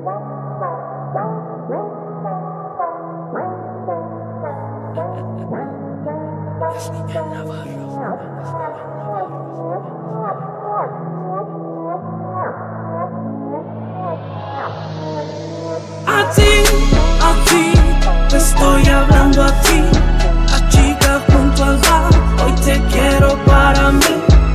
A ti, te estoy hablando a ti, la chica junto al bar, hoy te quiero para mí.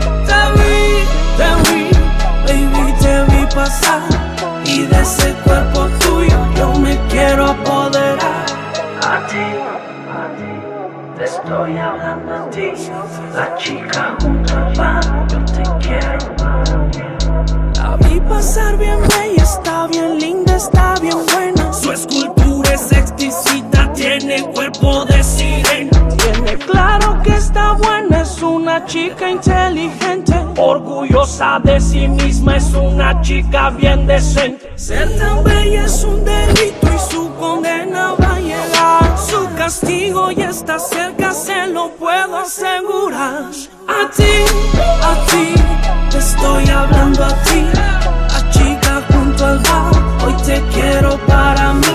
Baby, te vi pasar, y de ese cuerpo tuyo yo me quiero apoderar. A ti, te estoy hablando a ti, la chica junto al bar, yo te quiero para mí. La vi pasar bien bella, está bien linda, está bien buena. Su escultura es exquisita, tiene cuerpo de sirena. Tiene claro que está buena, es una chica inteligente. Orgullosa de sí misma, es una chica bien decente. Ser tan bella es un delito y su condena va a llegar. Su castigo ya está cerca, se lo puedo asegurar. A ti, te estoy hablando a ti, la chica junto al bar, hoy te quiero para mí.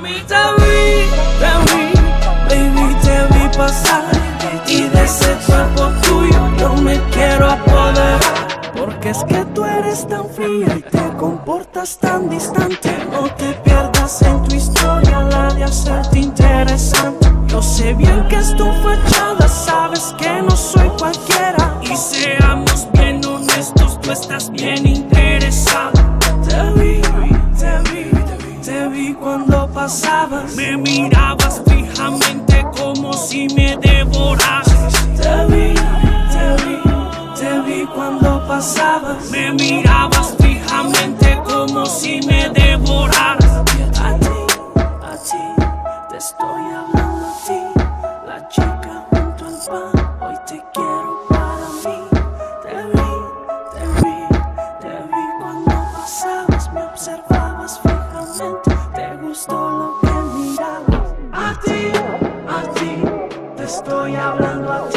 Baby, te vi pasar, y de ese cuerpo tuyo yo me quiero apoderar. Porque es que tú eres tan fría y te comportas tan distante. No te pierdas en tu historia, la de hacerte interesante. Yo sé bien que es tu fachada, sabes que no soy cualquiera. Y seamos bien honestos, tú estás bien interesada. Te vi cuando pasabas, me mirabas fijamente como si me devoraras. Te vi cuando pasabas, me mirabas fijamente como si me devoraras. A ti, te estoy hablando a ti, la chica junto al bar, hoy te quiero para mí. Te vi cuando pasabas, me observabas fijamente, te gustó lo que mirabas. A ti, te estoy hablando a ti.